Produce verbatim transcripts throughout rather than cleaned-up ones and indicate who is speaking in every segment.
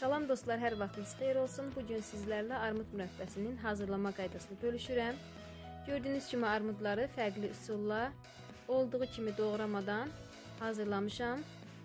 Speaker 1: Salam dostlar, hər vaxtınız xeyir olsun. Bugün sizlərlə armud mürəbbəsinin hazırlama qaydasını bölüşürəm. Gördüyünüz kimi armudları fərqli üsulla olduğu kimi doğramadan hazırlamışam.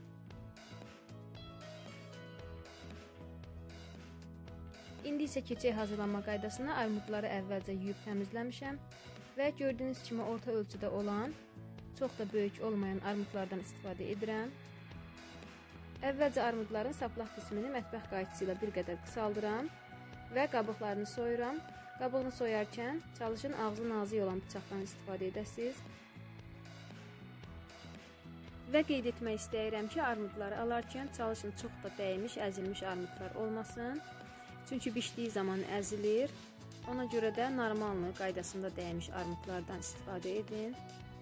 Speaker 1: İndi isə keçək hazırlama qaydasına. Armudları əvvəlcə yuyub təmizləmişəm və gördüyünüz kimi orta ölçüdə olan, çox da böyük olmayan armudlardan istifadə edirəm. Əvvəlcə armudların saplaq qismini mətbəx qayçısı ilə bir qədər qısaldıram və qabıqlarını soyuram. Qabığını soyarkən çalışın ağzı nazik olan bıçaqdan istifadə edəsiniz. Və qeyd etmək istəyirəm ki, armudları alarkən çalışın çox da dəymiş, əzilmiş armudlar olmasın. Çünki bişdiyi zaman əzilir. Ona görə də normallı qaydasında dəymiş armudlardan istifadə edin.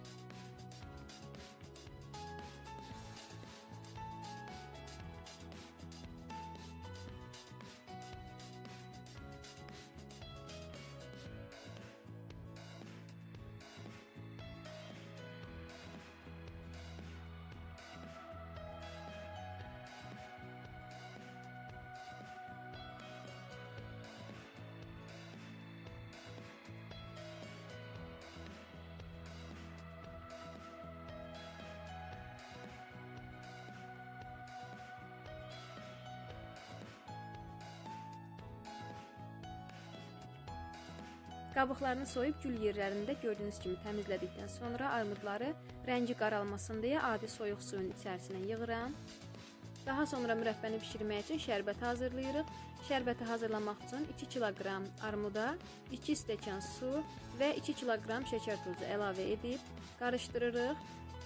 Speaker 1: Qabıqlarını soyub gül yerlərində gördüyünüz kimi təmizlədikdən sonra armudları rəngi qaralmasın deyə adi soyuq suyun içərisinə yığıram. Daha sonra mürəbbəni bişirmək üçün şərbət hazırlayırıq. Şərbəti hazırlamaq üçün iki kiloqram armuda iki stəkan su və iki kiloqram şəkər tozu əlavə edib qarışdırırıq.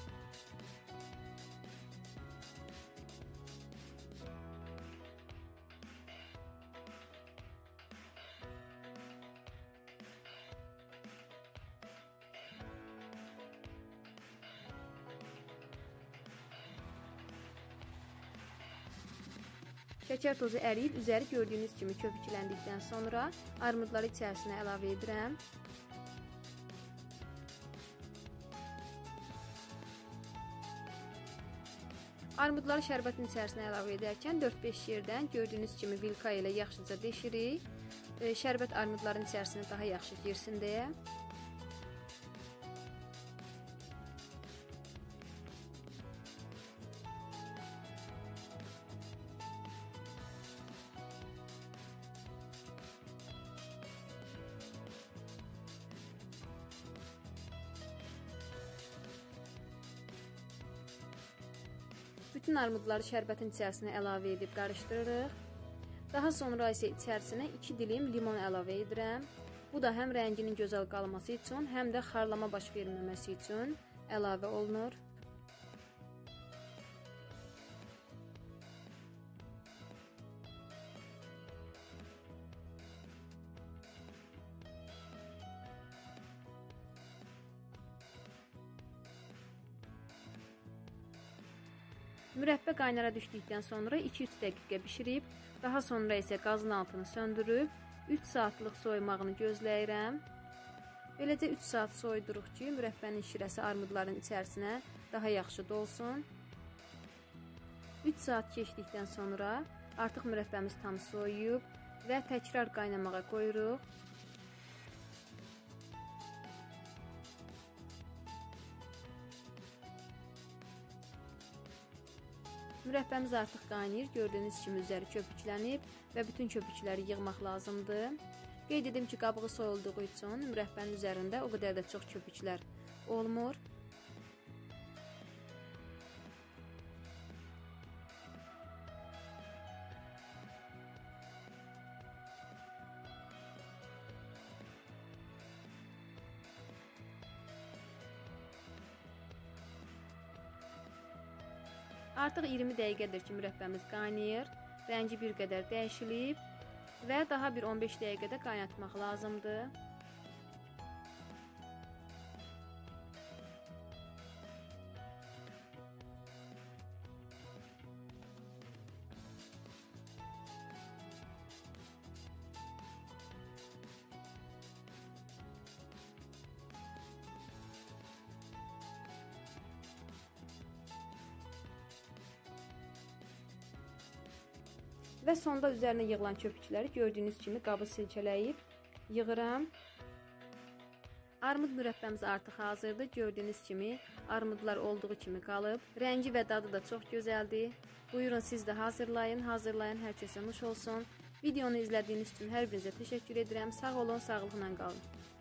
Speaker 1: Şəkər tozu əriyib, üzəri gördüyünüz kimi köpükləndikdən sonra armudları içərisinə əlavə edirəm. Armudları şərbətin içərisinə əlavə edərkən dörd beş yerdən gördüyünüz kimi vilka ilə yaxşıca deşirik. Şərbət armudların içərisinə daha yaxşı girsin deyə. Bütün armudları şərbətin içərisinə əlavə edib qarışdırırıq. Daha sonra isə içərisinə iki dilim limon əlavə edirəm. Bu da həm rənginin gözəl qalması üçün, həm də xarlama baş verməməsi üçün əlavə olunur. Mürəbbə qaynara düşdükdən sonra iki üç dəqiqə bişirib, daha sonra isə qazın altını söndürüb, üç saatlıq soymağını gözləyirəm. Beləcə üç saat soyduruq ki, mürəbbənin şirəsi armudların içərisinə daha yaxşı dolsun. üç saat keçdikdən sonra artıq mürəbbəmiz tam soyuyub və təkrar qaynamağa qoyuruq. Mürəbbəmiz artıq qaynayır. Gördüyünüz kimi üzəri köpüklənib və bütün köpükləri yığmaq lazımdır. Qeyd edim ki, qabığı soyulduğu üçün mürəbbənin üzərində o qədər də çox köpüklər olmur. Artıq iyirmi dəqiqədir ki, mürəbbəmiz qaynayır. Rəngi bir qədər dəyişilib və daha bir on beş dəqiqədə qaynatmaq lazımdır. Və sonda üzərinə yığılan köpükləri gördüyünüz kimi qabı silkələyib yığıram. Armud mürəbbəmiz artıq hazırdır. Gördüyünüz kimi armudlar olduğu kimi qalıb. Rəngi və dadı da çox gözəldir. Buyurun siz də hazırlayın. Hazırlayan hər kəsə nuş olsun. Videonu izlədiyiniz üçün hər birinizə təşəkkür edirəm. Sağ olun, sağlıqla qalın.